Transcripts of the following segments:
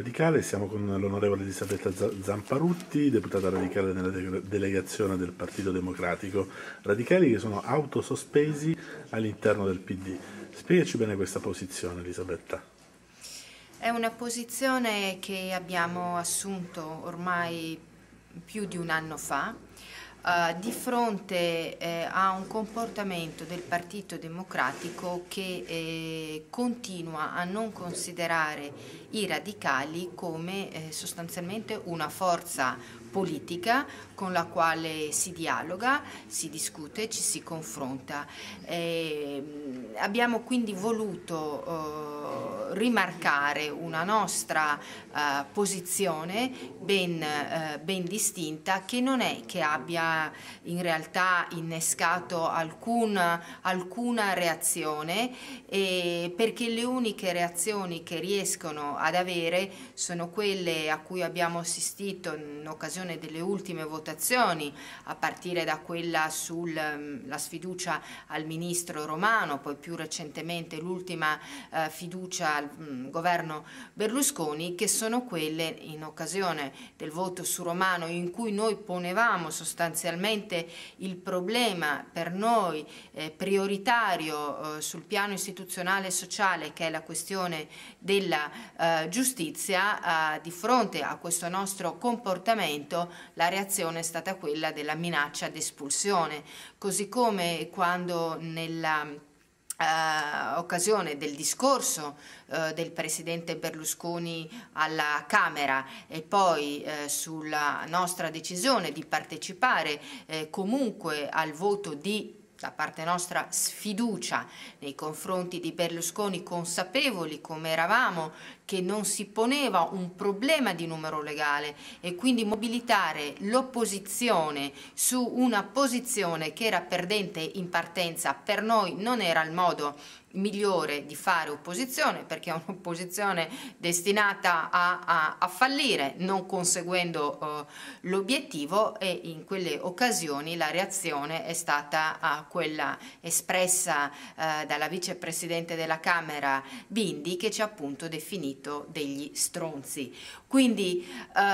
radicale. Siamo con l'onorevole Elisabetta Zamparutti, deputata radicale nella delegazione del Partito Democratico. Radicali che sono autosospesi all'interno del PD. Spiegaci bene questa posizione, Elisabetta. È una posizione che abbiamo assunto ormai più di un anno fa, di fronte a un comportamento del Partito Democratico che continua a non considerare i radicali come sostanzialmente una forza politica con la quale si dialoga, si discute, ci si confronta. Abbiamo quindi voluto rimarcare una nostra posizione ben distinta, che non è che abbia in realtà innescato alcuna reazione, perché le uniche reazioni che riescono ad avere sono quelle a cui abbiamo assistito in occasione delle ultime votazioni, a partire da quella sulla sfiducia al ministro Romano, poi più recentemente l'ultima fiducia al governo Berlusconi, che sono quelle in occasione del voto su Romano, in cui noi ponevamo sostanzialmente il problema per noi prioritario sul piano istituzionale e sociale, che è la questione della giustizia. Di fronte a questo nostro comportamento la reazione è stata quella della minaccia d'espulsione, così come quando nella occasione del discorso del presidente Berlusconi alla Camera e poi sulla nostra decisione di partecipare comunque al voto di, da parte nostra, sfiducia nei confronti di Berlusconi, consapevoli come eravamo che non si poneva un problema di numero legale, e quindi mobilitare l'opposizione su una posizione che era perdente in partenza per noi non era il modo migliore di fare opposizione, perché è un'opposizione destinata a fallire, non conseguendo l'obiettivo, e in quelle occasioni la reazione è stata quella espressa dalla vicepresidente della Camera Bindi, che ci ha appunto definito degli stronzi. Quindi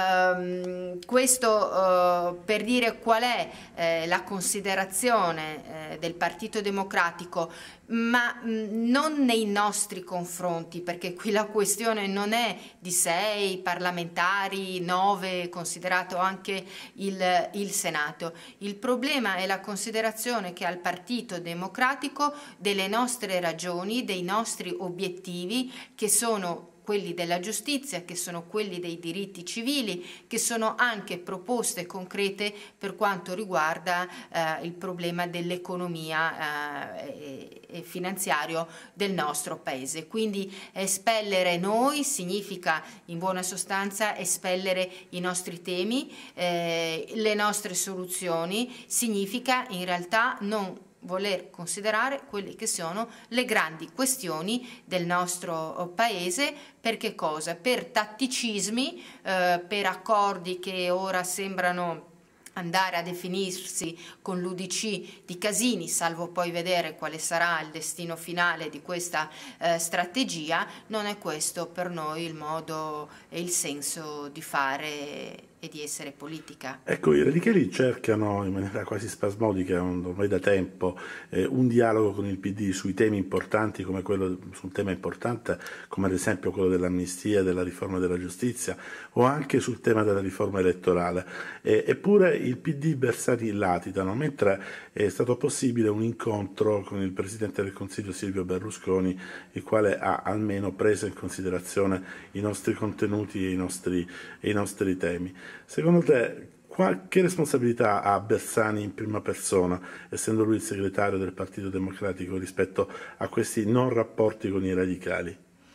questo per dire qual è la considerazione del Partito Democratico, ma non nei nostri confronti, perché qui la questione non è di 6 parlamentari, 9, considerato anche il Senato. Il problema è la considerazione che al Partito Democratico delle nostre ragioni, dei nostri obiettivi, che sono quelli della giustizia, che sono quelli dei diritti civili, che sono anche proposte concrete per quanto riguarda il problema dell'economia e finanziario del nostro Paese. Quindi espellere noi significa in buona sostanza espellere i nostri temi, le nostre soluzioni, significa in realtà non voler considerare quelle che sono le grandi questioni del nostro Paese. Per che cosa? Per tatticismi, per accordi che ora sembrano andare a definirsi con l'UDC di Casini, salvo poi vedere quale sarà il destino finale di questa strategia. Non è questo per noi il modo e il senso di fare e di essere politica. Ecco, i radicali cercano in maniera quasi spasmodica, ormai da tempo, un dialogo con il PD sui temi importanti, come quello su un tema importante come ad esempio quello dell'amnistia, della riforma della giustizia, o anche sul tema della riforma elettorale. Eppure il PD Bersani latitano, mentre è stato possibile un incontro con il Presidente del Consiglio Silvio Berlusconi, il quale ha almeno preso in considerazione i nostri contenuti e i nostri temi. Secondo te, che responsabilità ha Bersani in prima persona, essendo lui il segretario del Partito Democratico, rispetto a questi non rapporti con i radicali?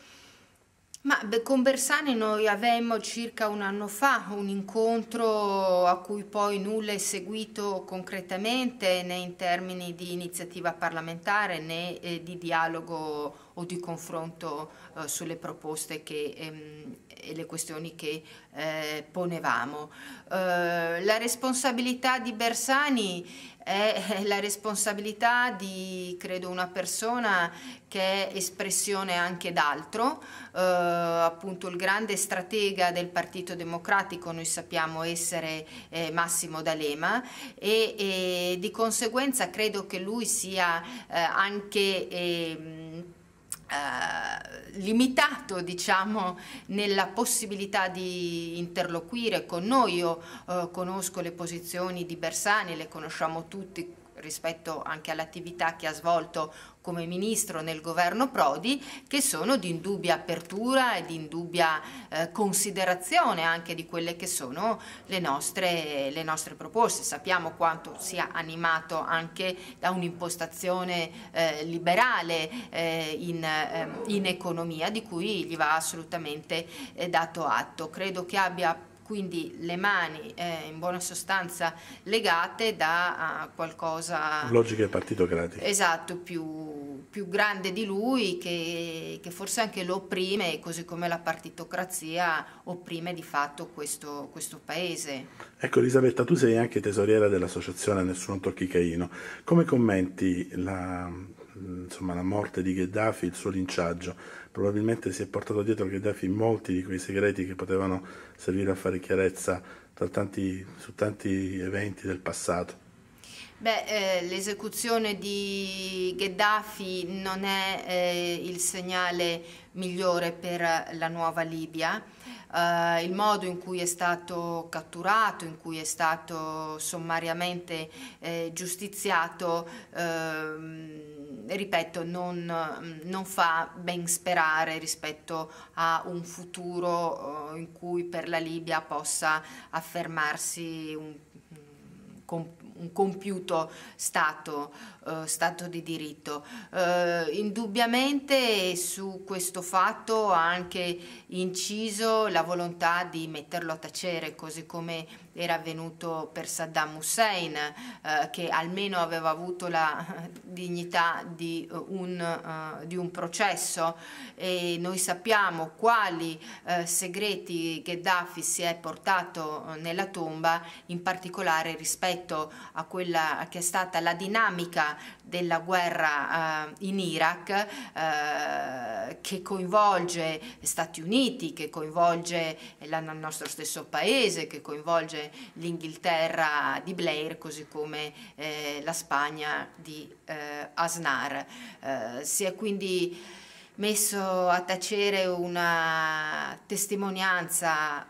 Ma con Bersani noi avemmo circa un anno fa un incontro a cui poi nulla è seguito concretamente, né in termini di iniziativa parlamentare né di dialogo o di confronto sulle proposte e le questioni che ponevamo. La responsabilità di Bersani è la responsabilità di, credo, una persona che è espressione anche d'altro, appunto il grande stratega del Partito Democratico noi sappiamo essere Massimo D'Alema e di conseguenza credo che lui sia anche limitato, diciamo, nella possibilità di interloquire con noi. Io conosco le posizioni di Bersani, le conosciamo tutti rispetto anche all'attività che ha svolto come ministro nel governo Prodi, che sono di indubbia apertura e di indubbia considerazione anche di quelle che sono le nostre proposte. Sappiamo quanto sia animato anche da un'impostazione liberale in economia, di cui gli va assolutamente dato atto. Credo che abbia quindi le mani in buona sostanza legate da qualcosa logiche partitocratiche, esatto, più grande di lui, che forse anche lo opprime, così come la partitocrazia opprime di fatto questo paese. Ecco Elisabetta, tu sei anche tesoriera dell'associazione Nessuno Tocchi Caino. Come commenti la morte di Gheddafi, il suo linciaggio? Probabilmente si è portato dietro Gheddafi molti di quei segreti che potevano servire a fare chiarezza su tanti eventi del passato. L'esecuzione di Gheddafi non è il segnale migliore per la nuova Libia. Il modo in cui è stato catturato, in cui è stato sommariamente giustiziato, ripeto, non fa ben sperare rispetto a un futuro in cui per la Libia possa affermarsi un compiuto stato di diritto. Indubbiamente su questo fatto ha anche inciso la volontà di metterlo a tacere, così come era avvenuto per Saddam Hussein, che almeno aveva avuto la dignità di un processo, e noi sappiamo quali segreti Gheddafi si è portato nella tomba, in particolare rispetto a quella che è stata la dinamica della guerra in Iraq, che coinvolge Stati Uniti, che coinvolge il nostro stesso paese, che coinvolge l'Inghilterra di Blair, così come la Spagna di Aznar. Si è quindi messo a tacere una testimonianza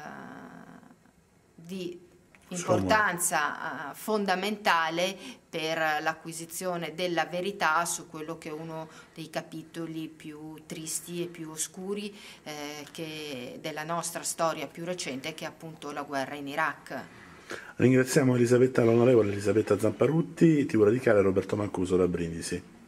di importanza fondamentale per l'acquisizione della verità su quello che è uno dei capitoli più tristi e più oscuri della nostra storia più recente, che è appunto la guerra in Iraq. Ringraziamo l'onorevole Elisabetta Zamparutti, TV Radicale, Roberto Mancuso da Brindisi.